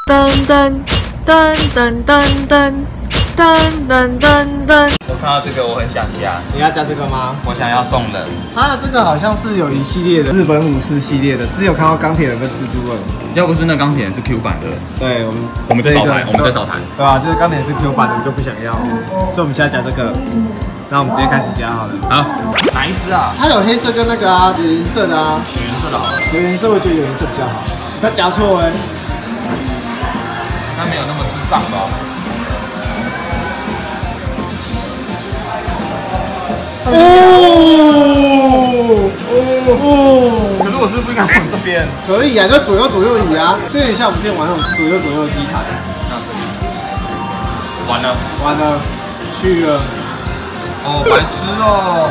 噔噔噔噔噔噔噔噔噔噔。 我看到这个我很想加， 你要加这个吗？ 我想要送人。 它这个好像是有一系列的日本武士系列的，之前有看到钢铁人跟蜘蛛人。 要不是那钢铁人是 Q 版的， 对我们在扫台，我们在扫台， 对吧？就是钢铁人是 Q 版的，我们就不想要，所以我们现在加这个。那我们直接开始加好了。 好，哪一只啊？ 它有黑色跟那个啊，有颜色的啊。 有颜色的好了。 有颜色，我觉得有颜色比较好。那加错哎。 他没有那么智障吧？可是我是不是不应该往这边？ 可以啊，就左右移啊。这有点像我们之前玩那种左右机台。 完了， 完了，去了。 哦，白痴哦。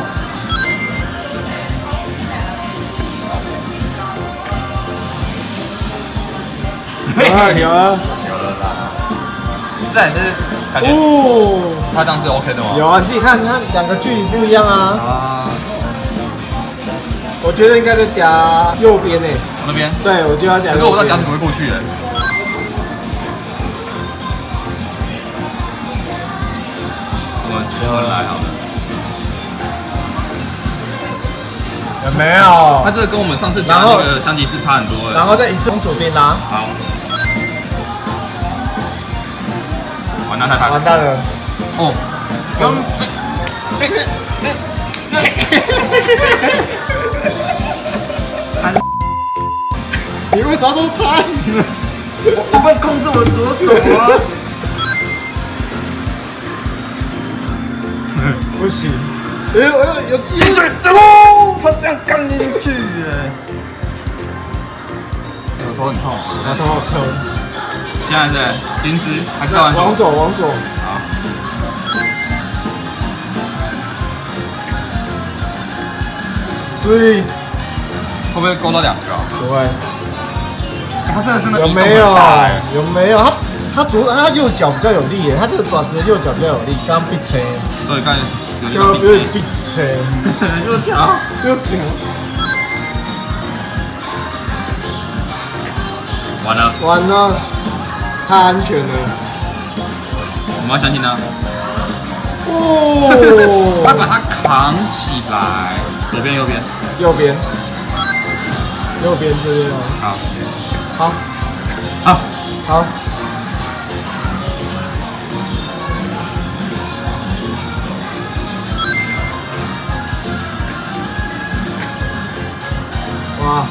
有了啦。这也是感觉它这样是 OK 的吗？ 有啊，你自己看，它两个距离不一样啊。啊。我觉得应该在夹右边诶。 我那边？ 对，我就要夹。 可是我不知道夹怎么会过去的。我们来好了。 有没有？ 它这个跟我们上次夹那个香吉士差很多了。 然后再一次往左边拉。 好。完蛋，完蛋了。 哦。 你为啥都贪？ 我不会控制我的左手啊。 不行。有进去，哦，他这样刚进去耶。我头很痛， 我头好痛。 现在是金丝，还是往左？ 好。 所以会不会勾到两个？ 不会。 他这个真的有没有？他右脚比较有力耶，他这个爪子的右脚比较有力，刚闭车。 对，刚才有点闭车。 右脚。完了， 太安全了。 我们要相信他。 哦。 他把它扛起来，左边、右边。 右边这边哦。好。哇！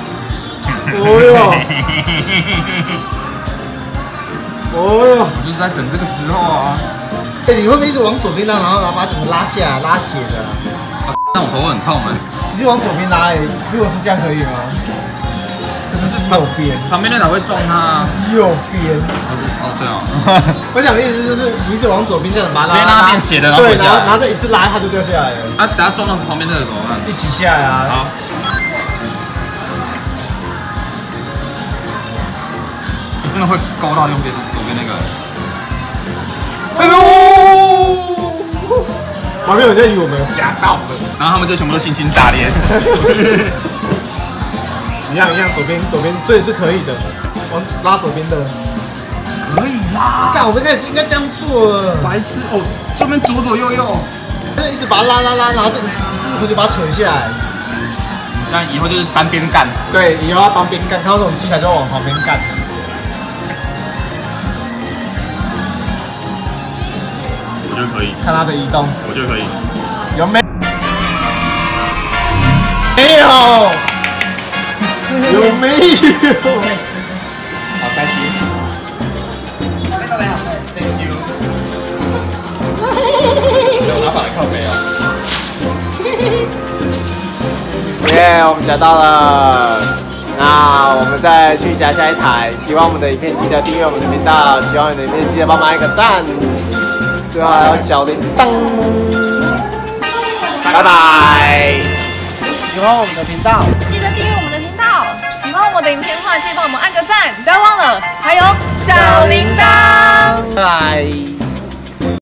我就是在等这个时候啊。 你会不会一直往左边拉，然后把整个拉下来，拉血的？ 但我头很痛哎。 你就往左边拉如果是这样可以吗？真的是右边。 旁边那哪会撞他？ 右边。 对哦。 我讲的意思就是，你一直往左边这样把它直接让它变斜的，然后对，然后这一次拉它就掉下来了。 啊，等下撞到旁边那个怎么办？ 一起下来啊。好。 你真的会勾到右边左边那个？ 哎呦！旁边有人以为我们有夹到的， 然后他们就全部都信心炸裂。 一样，左边，所以是可以的。拉左边的， 可以啦。 干，我们应该这样做了。 白痴哦，这边左右， 一直把它拉，然后一口就把它扯下来。 这样以后就是单边干。 对，以后要单边干，看到这种机台就要往旁边干。 我觉得可以。 看它的移动， 我觉得可以。 有没？没有。有没有？ 好开心。Thank you。有拿法来靠背哦。 耶，我们夹到了。那我们再去夹下一台。喜欢我们的影片，记得订阅我们的频道。喜欢我们的影片，记得帮忙按个赞。最后还有小铃铛。拜拜。喜欢我们的频道， 记得订阅我们的频道。喜欢我们的影片的话，记得帮我们按个赞，不要忘了还有小铃铛。 拜拜。